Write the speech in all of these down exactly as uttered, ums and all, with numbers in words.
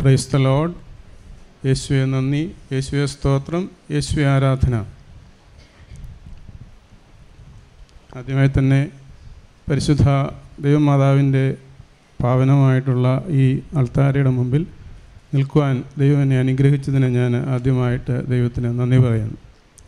Praise the Lord. യേശുവേ നന്ദി, യേശുവേ സ്തോത്രം, യേശുവേ ആരാധന. ആദ്യമായി തന്നെ പരിശുദ്ധ ദൈവമാതാവിൻ്റെ പാവനമായിട്ടുള്ള ഈ അൾത്താരയുടെ മുമ്പിൽ നിൽക്കുവാൻ ദൈവം എന്നെ അനുഗ്രഹിച്ചതിന് ഞാൻ ആദ്യമായിട്ട് ദൈവത്തിന് നന്ദി പറയുന്നു.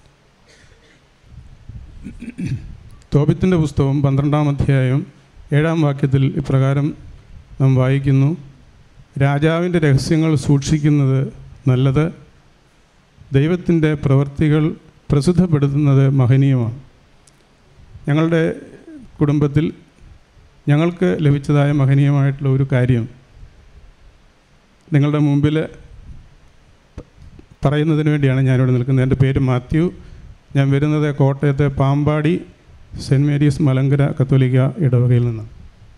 തോബിത്തിൻ്റെ പുസ്തകം പന്ത്രണ്ടാം അധ്യായം ഏഴാം വാക്യത്തിൽ ഇപ്രകാരം നാം വായിക്കുന്നു: രാജാവിൻ്റെ രഹസ്യങ്ങൾ സൂക്ഷിക്കുന്നത് നല്ലത്, ദൈവത്തിൻ്റെ പ്രവൃത്തികൾ പ്രസിദ്ധപ്പെടുത്തുന്നത് മഹനീയമാണ്. ഞങ്ങളുടെ കുടുംബത്തിൽ ഞങ്ങൾക്ക് ലഭിച്ചതായ മഹനീയമായിട്ടുള്ള ഒരു കാര്യം നിങ്ങളുടെ മുമ്പിൽ പറയുന്നതിന് വേണ്ടിയാണ് ഞാനിവിടെ നിൽക്കുന്നത്. എൻ്റെ പേര് മാത്യു. ഞാൻ വരുന്നത് കോട്ടയത്തെ പാമ്പാടി സെൻറ്റ് മേരീസ് മലങ്കര കത്തോലിക്ക ഇടവകയിൽ നിന്നാണ്.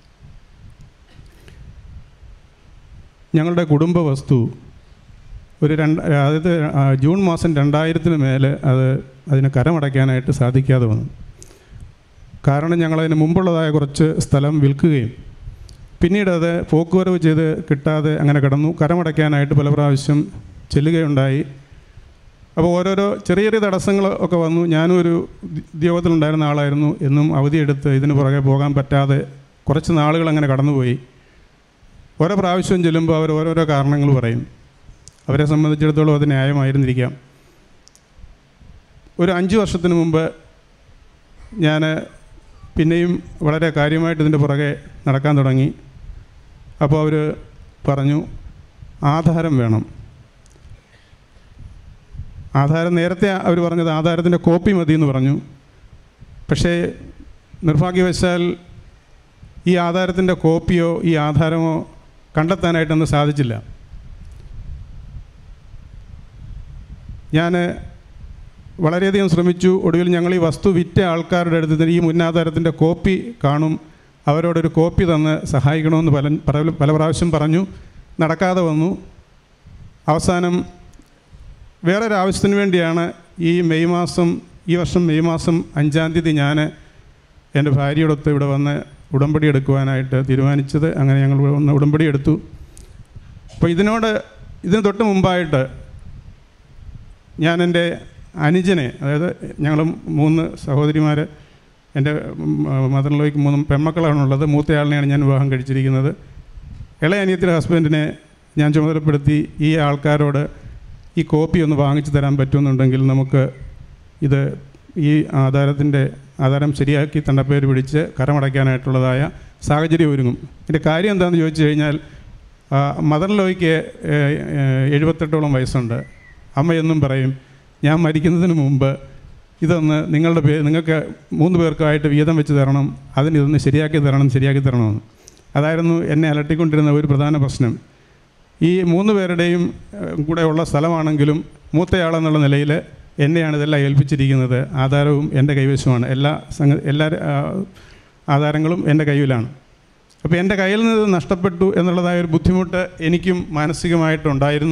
ഞങ്ങളുടെ കുടുംബ വസ്തു ഒരു രണ്ട് അതായത് ജൂൺ മാസം രണ്ടായിരത്തിന് മേലെ അത് അതിന് കരമടയ്ക്കാനായിട്ട് സാധിക്കാതെ വന്നു. കാരണം ഞങ്ങളതിന് മുമ്പുള്ളതായ കുറച്ച് സ്ഥലം വിൽക്കുകയും പിന്നീട് അത് പോക്കുവരവ് ചെയ്ത് കിട്ടാതെ അങ്ങനെ കിടന്നു. കരമടയ്ക്കാനായിട്ട് പല പ്രാവശ്യം ചെല്ലുകയുണ്ടായി. അപ്പോൾ ഓരോരോ ചെറിയ ചെറിയ തടസ്സങ്ങൾ ഒക്കെ വന്നു. ഞാനും ഒരു ഉദ്യോഗത്തിലുണ്ടായിരുന്ന ആളായിരുന്നു. എന്നും അവധിയെടുത്ത് ഇതിന് പുറകെ പോകാൻ പറ്റാതെ കുറച്ച് നാളുകൾ അങ്ങനെ കടന്നുപോയി. ഓരോ പ്രാവശ്യം ചെല്ലുമ്പോൾ അവർ ഓരോരോ കാരണങ്ങൾ പറയും. അവരെ സംബന്ധിച്ചിടത്തോളം അത് ന്യായമായിരുന്നിരിക്കാം. ഒരു അഞ്ച് വർഷത്തിന് മുമ്പ് ഞാൻ പിന്നെയും വളരെ കാര്യമായിട്ട് ഇതിൻ്റെ പുറകെ നടക്കാൻ തുടങ്ങി. അപ്പോൾ അവർ പറഞ്ഞു, ആധാരം വേണം. ആധാരം നേരത്തെ അവർ പറഞ്ഞത് ആധാരത്തിൻ്റെ കോപ്പി മതി എന്ന് പറഞ്ഞു. പക്ഷേ നിർഭാഗ്യവശാൽ ഈ ആധാരത്തിൻ്റെ കോപ്പിയോ ഈ ആധാരമോ കണ്ടെത്താനായിട്ടൊന്നും സാധിച്ചില്ല. ഞാൻ വളരെയധികം ശ്രമിച്ചു. ഒടുവിൽ ഞങ്ങൾ ഈ വസ്തു വിറ്റ ആൾക്കാരുടെ അടുത്ത് ഈ മുന്നാധാരത്തിൻ്റെ കോപ്പി കാണും, അവരോടൊരു കോപ്പി തന്ന് സഹായിക്കണമെന്ന് പല പല പ്രാവശ്യം പറഞ്ഞു. നടക്കാതെ വന്നു. അവസാനം വേറൊരാവശ്യത്തിന് വേണ്ടിയാണ് ഈ മെയ് മാസം ഈ വർഷം മെയ് മാസം അഞ്ചാം തീയതി ഞാൻ എൻ്റെ ഭാര്യയോടൊത്ത് ഇവിടെ വന്ന് ഉടമ്പടി എടുക്കുവാനായിട്ട് തീരുമാനിച്ചത്. അങ്ങനെ ഞങ്ങൾ ഒന്ന് ഉടമ്പടി എടുത്തു. അപ്പോൾ ഇതിനോട് ഇതിന് തൊട്ട് മുമ്പായിട്ട് ഞാൻ എൻ്റെ അനുജനെ, അതായത് ഞങ്ങൾ മൂന്ന് സഹോദരിമാർ, എൻ്റെ മദറിലേക്ക് മൂന്ന് പെൺമക്കളാണുള്ളത്. മൂത്തയാളിനെയാണ് ഞാൻ വിവാഹം കഴിച്ചിരിക്കുന്നത്. ഇളയ അനിയത്തിൻ്റെ ഹസ്ബൻഡിനെ ഞാൻ ചുമതലപ്പെടുത്തി ഈ ആൾക്കാരോട് ഈ കോപ്പി ഒന്ന് വാങ്ങിച്ചു തരാൻ പറ്റുമെന്നുണ്ടെങ്കിൽ നമുക്ക് ഇത് ഈ ആധാരത്തിൻ്റെ ആധാരം ശരിയാക്കി തണ്ടപ്പേര് പിടിച്ച് കരമടയ്ക്കാനായിട്ടുള്ളതായ സാഹചര്യം ഒരുങ്ങും. ഇതിൻ്റെ കാര്യം എന്താണെന്ന് ചോദിച്ചു കഴിഞ്ഞാൽ, മദർ ലോയ്ക്ക് എഴുപത്തെട്ടോളം വയസ്സുണ്ട്. അമ്മയെന്നും പറയും, ഞാൻ മരിക്കുന്നതിന് മുമ്പ് ഇതൊന്ന് നിങ്ങളുടെ പേ നിങ്ങൾക്ക് മൂന്ന് പേർക്കായിട്ട് വീതം വെച്ച് തരണം, അതിന് ഇതൊന്ന് ശരിയാക്കി തരണം ശരിയാക്കി തരണമെന്ന്. അതായിരുന്നു എന്നെ അലട്ടിക്കൊണ്ടിരുന്ന ഒരു പ്രധാന പ്രശ്നം. ഈ മൂന്ന് പേരുടെയും കൂടെ ഉള്ള സ്ഥലമാണെങ്കിലും മൂത്തയാളെന്നുള്ള നിലയിൽ എന്നെയാണ് ഇതെല്ലാം ഏൽപ്പിച്ചിരിക്കുന്നത്. ആധാരവും എൻ്റെ കൈവശമാണ്. എല്ലാ സംഗ എല്ലാ ആധാരങ്ങളും എൻ്റെ കയ്യിലാണ്. അപ്പോൾ എൻ്റെ കയ്യിൽ നിന്ന് നഷ്ടപ്പെട്ടു എന്നുള്ളതായൊരു ബുദ്ധിമുട്ട് എനിക്കും മാനസികമായിട്ടുണ്ടായിരുന്നു.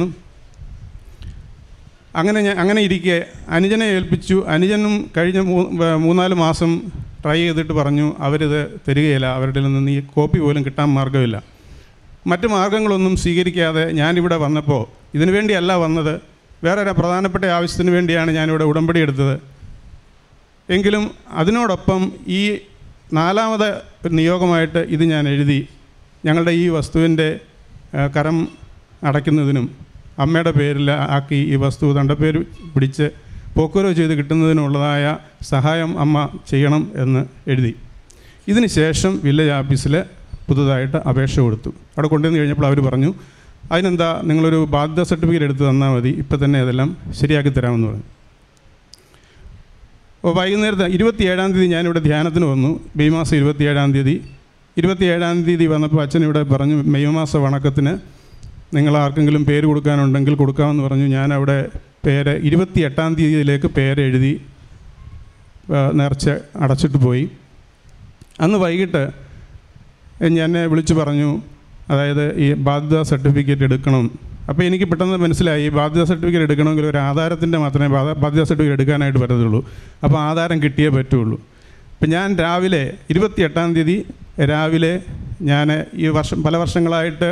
അങ്ങനെ ഞാൻ അങ്ങനെ ഇരിക്കെ അനുജനെ ഏൽപ്പിച്ചു. അനുജനും കഴിഞ്ഞ മൂന്നാല് മാസം ട്രൈ ചെയ്തിട്ട് പറഞ്ഞു അവരിത് തരികയില്ല, അവരുടെ നിന്ന് ഈ കോപ്പി പോലും കിട്ടാൻ മാർഗ്ഗമില്ല. മറ്റ് മാർഗ്ഗങ്ങളൊന്നും സ്വീകരിക്കാതെ ഞാനിവിടെ വന്നപ്പോൾ ഇതിനു വേണ്ടിയല്ല വന്നത്, വേറൊരു പ്രധാനപ്പെട്ട ആവശ്യത്തിന് വേണ്ടിയാണ് ഞാനിവിടെ ഉടമ്പടി എടുത്തത്. എങ്കിലും അതിനോടൊപ്പം ഈ നാലാമത് നിയോഗമായിട്ട് ഇത് ഞാൻ എഴുതി. ഞങ്ങളുടെ ഈ വസ്തുവിൻ്റെ കരം അടയ്ക്കുന്നതിനും അമ്മയുടെ പേരിൽ ആക്കി ഈ വസ്തു തണ്ടപ്പേര് പിടിച്ച് പോക്കുവരവ് ചെയ്ത് കിട്ടുന്നതിനുള്ളതായ സഹായം അമ്മ ചെയ്യണം എന്ന് എഴുതി. ഇതിന് ശേഷം വില്ലേജ് ഓഫീസിൽ പുതുതായിട്ട് അപേക്ഷ കൊടുത്തു. അവിടെ കൊണ്ടുവന്ന് കഴിഞ്ഞപ്പോൾ അവർ പറഞ്ഞു, അതിനെന്താ നിങ്ങളൊരു ബാധ്യത സർട്ടിഫിക്കറ്റ് എടുത്ത് തന്നാൽ മതി, ഇപ്പം തന്നെ അതെല്ലാം ശരിയാക്കി തരാമെന്ന് പറഞ്ഞു. അപ്പോൾ വൈകുന്നേരത്തെ ഇരുപത്തി ഏഴാം തീയതി ഞാനിവിടെ ധ്യാനത്തിന് വന്നു. മെയ് മാസം ഇരുപത്തി ഏഴാം തീയതി ഇരുപത്തി ഏഴാം തീയതി വന്നപ്പോൾ അച്ഛൻ ഇവിടെ പറഞ്ഞു, മെയ് മാസ വണക്കത്തിന് നിങ്ങൾ ആർക്കെങ്കിലും പേര് കൊടുക്കാനുണ്ടെങ്കിൽ കൊടുക്കാമെന്ന് പറഞ്ഞു. ഞാനവിടെ പേര് ഇരുപത്തി എട്ടാം തീയതിയിലേക്ക് പേര് എഴുതി നേർച്ച അടച്ചിട്ട് പോയി. അന്ന് വൈകിട്ട് എന്നെ വിളിച്ചു പറഞ്ഞു, അതായത് ഈ ബാധ്യത സർട്ടിഫിക്കറ്റ് എടുക്കണം. അപ്പോൾ എനിക്ക് പെട്ടെന്ന് മനസ്സിലായി, ബാധ്യത സർട്ടിഫിക്കറ്റ് എടുക്കണമെങ്കിൽ ഒരു ആധാരത്തിൻ്റെ മാത്രമേ ബാധ്യത സർട്ടിഫിക്കറ്റ് എടുക്കാനായിട്ട് പറ്റത്തുള്ളൂ. അപ്പോൾ ആധാരം കിട്ടിയേ പറ്റുള്ളൂ. അപ്പം ഞാൻ രാവിലെ ഇരുപത്തി എട്ടാം തീയതി രാവിലെ ഞാൻ ഈ വർഷം പല വർഷങ്ങളായിട്ട്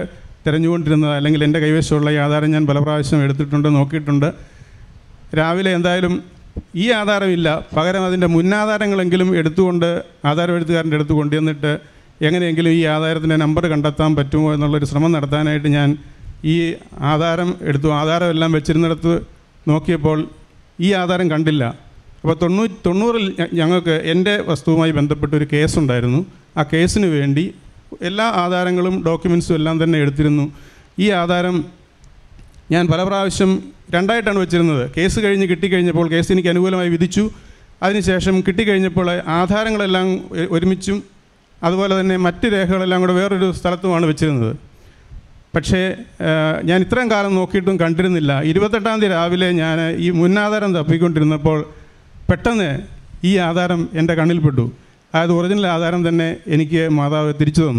തിരഞ്ഞുകൊണ്ടിരുന്നത്, അല്ലെങ്കിൽ എൻ്റെ കൈവശമുള്ള ഈ ആധാരം ഞാൻ പല പ്രാവശ്യം എടുത്തിട്ടുണ്ട്, നോക്കിയിട്ടുണ്ട്. രാവിലെ എന്തായാലും ഈ ആധാരമില്ല, പകരം അതിൻ്റെ മുന്നാധാരങ്ങളെങ്കിലും എടുത്തുകൊണ്ട് ആധാരം എഴുത്തുകാരൻ്റെ അടുത്ത് കൊണ്ടുവന്നിട്ട് എങ്ങനെയെങ്കിലും ഈ ആധാരത്തിൻ്റെ നമ്പർ കണ്ടെത്താൻ പറ്റുമോ എന്നുള്ളൊരു ശ്രമം നടത്താനായിട്ട് ഞാൻ ഈ ആധാരം എടുത്തു. ആധാരമെല്ലാം വെച്ചിരുന്നിടത്ത് നോക്കിയപ്പോൾ ഈ ആധാരം കണ്ടില്ല. അപ്പോൾ തൊണ്ണൂറ്റി തൊണ്ണൂറിൽ ഞങ്ങൾക്ക് എൻ്റെ വസ്തുവുമായി ബന്ധപ്പെട്ടൊരു കേസുണ്ടായിരുന്നു. ആ കേസിന് വേണ്ടി എല്ലാ ആധാരങ്ങളും ഡോക്യുമെൻസും എല്ലാം തന്നെ എടുത്തിരുന്നു. ഈ ആധാരം ഞാൻ പല പ്രാവശ്യം രണ്ടായിട്ടാണ് വെച്ചിരുന്നത്. കേസ് കഴിഞ്ഞ് കിട്ടിക്കഴിഞ്ഞപ്പോൾ കേസ് എനിക്ക് അനുകൂലമായി വിധിച്ചു. അതിനുശേഷം കിട്ടിക്കഴിഞ്ഞപ്പോൾ ആധാരങ്ങളെല്ലാം ഒരുമിച്ചും അതുപോലെ തന്നെ മറ്റ് രേഖകളെല്ലാം കൂടെ വേറൊരു സ്ഥലത്തുമാണ് വെച്ചിരുന്നത്. പക്ഷേ ഞാൻ ഇത്രയും കാലം നോക്കിയിട്ടും കണ്ടിരുന്നില്ല. ഇരുപത്തെട്ടാം തീയതി രാവിലെ ഞാൻ ഈ മുന്നാധാരം തപ്പിക്കൊണ്ടിരുന്നപ്പോൾ പെട്ടെന്ന് ഈ ആധാരം എൻ്റെ കണ്ണിൽപ്പെട്ടു. അത് ഒറിജിനൽ ആധാരം തന്നെ എനിക്ക് മാതാവ് തിരിച്ചു തന്നു.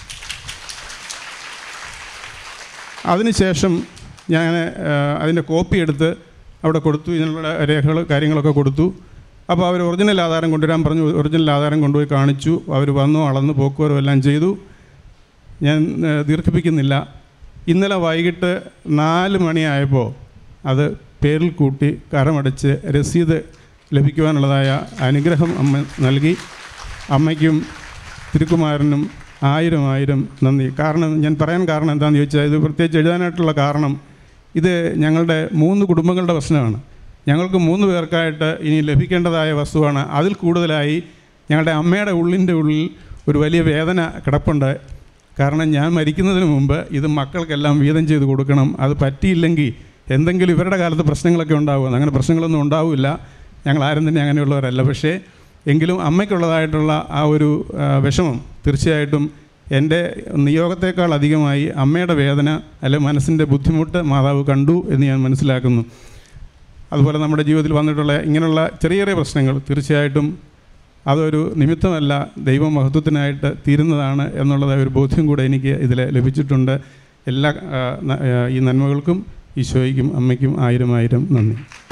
അതിനുശേഷം ഞാൻ അതിൻ്റെ കോപ്പി എടുത്ത് അവിടെ കൊടുത്തു. ഇതിനുള്ള രേഖകൾ കാര്യങ്ങളൊക്കെ കൊടുത്തു. അപ്പോൾ അവർ ഒറിജിനൽ ആധാരം കൊണ്ടുവരാൻ പറഞ്ഞു. ഒറിജിനൽ ആധാരം കൊണ്ടുപോയി കാണിച്ചു. അവർ വന്നു, അളന്ന് പോക്കുവരവും എല്ലാം ചെയ്തു. ഞാൻ ദീർഘിപ്പിക്കുന്നില്ല. ഇന്നലെ വൈകിട്ട് നാല് മണിയായപ്പോൾ അത് പേരിൽ കൂട്ടി കരമടച്ച് രസീത് ലഭിക്കുവാനുള്ളതായ അനുഗ്രഹം അമ്മ നൽകി. അമ്മയ്ക്കും തിരുക്കുമാരനും ആയിരം ആയിരം നന്ദി. കാരണം ഞാൻ പറയാൻ കാരണം എന്താണെന്ന് ചോദിച്ചാൽ, ഇത് പ്രത്യേകിച്ച് എഴുതാനായിട്ടുള്ള കാരണം ഇത് ഞങ്ങളുടെ മൂന്ന് കുടുംബങ്ങളുടെ പ്രശ്നമാണ്. ഞങ്ങൾക്ക് മൂന്ന് പേർക്കായിട്ട് ഇനി ലഭിക്കേണ്ടതായ വസ്തുവാണ്. അതിൽ കൂടുതലായി ഞങ്ങളുടെ അമ്മയുടെ ഉള്ളിൻ്റെ ഉള്ളിൽ ഒരു വലിയ വേദന കിടപ്പുണ്ട്. കാരണം ഞാൻ മരിക്കുന്നതിന് മുമ്പ് ഇത് മക്കൾക്കെല്ലാം വീതം ചെയ്ത് കൊടുക്കണം. അത് പറ്റിയില്ലെങ്കിൽ എന്തെങ്കിലും ഇവരുടെ കാലത്ത് പ്രശ്നങ്ങളൊക്കെ ഉണ്ടാകും. അങ്ങനെ പ്രശ്നങ്ങളൊന്നും ഉണ്ടാവില്ല, ഞങ്ങളാരും തന്നെ അങ്ങനെയുള്ളവരല്ല. പക്ഷേ എങ്കിലും അമ്മയ്ക്കുള്ളതായിട്ടുള്ള ആ ഒരു വിഷമം തീർച്ചയായിട്ടും എൻ്റെ നിയോഗത്തേക്കാൾ അധികമായി അമ്മയുടെ വേദന അല്ലെ മനസ്സിൻ്റെ ബുദ്ധിമുട്ട് മാതാവ് കണ്ടു എന്ന് ഞാൻ മനസ്സിലാക്കുന്നു. അതുപോലെ നമ്മുടെ ജീവിതത്തിൽ വന്നിട്ടുള്ള ഇങ്ങനെയുള്ള ചെറിയ ചെറിയ പ്രശ്നങ്ങൾ തീർച്ചയായിട്ടും അതൊരു നിമിത്തമല്ല, ദൈവമഹത്വത്തിനായിട്ട് തീരുന്നതാണ് എന്നുള്ളത് ഒരു ബോധ്യം കൂടെ എനിക്ക് ഇതിൽ ലഭിച്ചിട്ടുണ്ട്. എല്ലാ ഈ നന്മകൾക്കും ഈശോയ്ക്കും അമ്മയ്ക്കും ആയിരം ആയിരം നന്ദി.